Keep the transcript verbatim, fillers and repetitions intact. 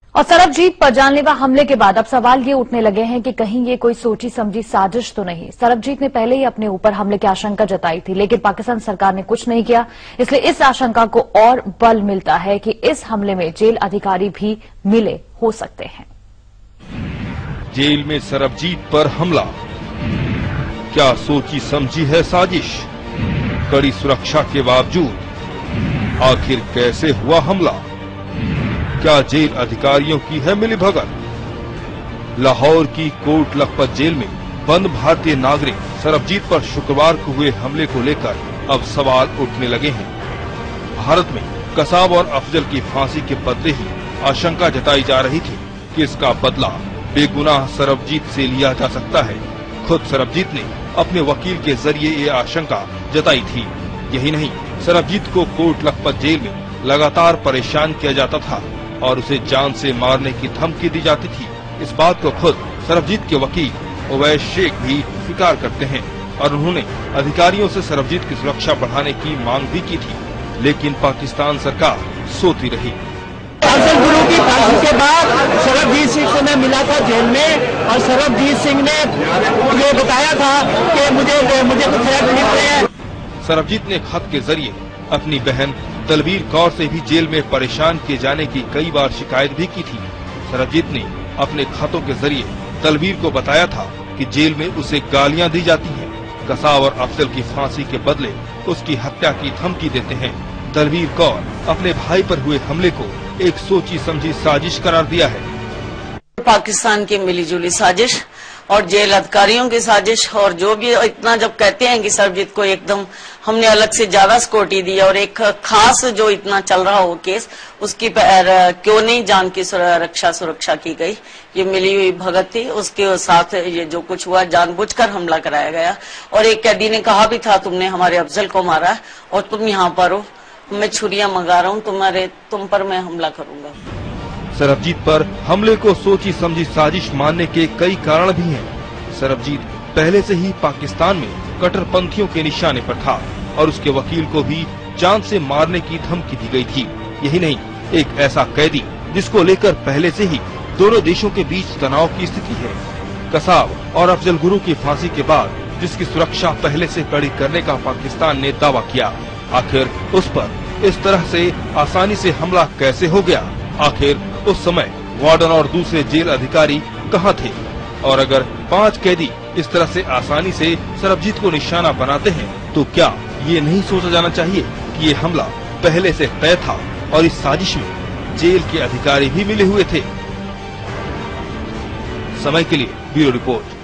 और सरबजीत पर जानलेवा हमले के बाद अब सवाल ये उठने लगे हैं कि कहीं ये कोई सोची समझी साजिश तो नहीं। सरबजीत ने पहले ही अपने ऊपर हमले की आशंका जताई थी, लेकिन पाकिस्तान सरकार ने कुछ नहीं किया। इसलिए इस आशंका को और बल मिलता है कि इस हमले में जेल अधिकारी भी मिले हो सकते हैं। जेल में सरबजीत पर हमला, क्या सोची समझी है साजिश? कड़ी सुरक्षा के बावजूद आखिर कैसे हुआ हमला? क्या जेल अधिकारियों की है मिलीभगत? लाहौर की कोट लखपत जेल में बंद भारतीय नागरिक सरबजीत पर शुक्रवार को हुए हमले को लेकर अब सवाल उठने लगे हैं। भारत में कसाब और अफजल की फांसी के बदले ही आशंका जताई जा रही थी कि इसका बदला बेगुनाह सरबजीत से लिया जा सकता है। खुद सरबजीत ने अपने वकील के जरिए ये आशंका जताई थी। यही नहीं, सरबजीत को कोट लखपत जेल में लगातार परेशान किया जाता था और उसे जान से मारने की धमकी दी जाती थी। इस बात को खुद सरबजीत के वकील उवैस शेख भी स्वीकार करते हैं और उन्होंने अधिकारियों से सरबजीत की सुरक्षा बढ़ाने की मांग भी की थी, लेकिन पाकिस्तान सरकार सोती रही। अफजल गुरु की फांसी के बाद सरबजीत सिंह से मैं मिला था जेल में और सरबजीत सिंह ने ये बताया था कि मुझे मुझे कुछ मिल रहे हैं। सरबजीत ने खत के जरिए अपनी बहन तलवीर कौर से भी जेल में परेशान किए जाने की कई बार शिकायत भी की थी। सरबजीत ने अपने खतों के जरिए तलवीर को बताया था कि जेल में उसे गालियां दी जाती हैं। कसाब और अफजल की फांसी के बदले उसकी हत्या की धमकी देते हैं। तलवीर कौर अपने भाई पर हुए हमले को एक सोची समझी साजिश करार दिया है। पाकिस्तान की मिलीजुली साजिश और जेल अधिकारियों की साजिश, और जो भी इतना जब कहते हैं कि सरबजीत को एकदम हमने अलग से ज्यादा सिक्योरिटी दी और एक खास जो इतना चल रहा हो केस, उसकी क्यों नहीं जान की रक्षा सुरक्षा की गई? ये मिली हुई भगत थी, उसके साथ ये जो कुछ हुआ जानबूझकर हमला कराया गया। और एक कैदी ने कहा भी था तुमने हमारे अफजल को मारा और तुम यहाँ पर हो, मैं छुरियां मंगा रहा हूँ, तुम्हारे तुम पर मैं हमला करूंगा। सरबजीत पर हमले को सोची समझी साजिश मानने के कई कारण भी हैं। सरबजीत पहले से ही पाकिस्तान में कट्टरपंथियों के निशाने पर था और उसके वकील को भी जान से मारने की धमकी दी गई थी। यही नहीं, एक ऐसा कैदी जिसको लेकर पहले से ही दोनों देशों के बीच तनाव की स्थिति है। कसाब और अफजल गुरु की फांसी के बाद जिसकी सुरक्षा पहले से कड़ी करने का पाकिस्तान ने दावा किया, आखिर उस पर इस तरह से आसानी से हमला कैसे हो गया? आखिर उस समय वार्डन और दूसरे जेल अधिकारी कहां थे? और अगर पांच कैदी इस तरह से आसानी से सरबजीत को निशाना बनाते हैं, तो क्या ये नहीं सोचा जाना चाहिए कि ये हमला पहले से तय था और इस साजिश में जेल के अधिकारी भी मिले हुए थे? समय के लिए ब्यूरो रिपोर्ट।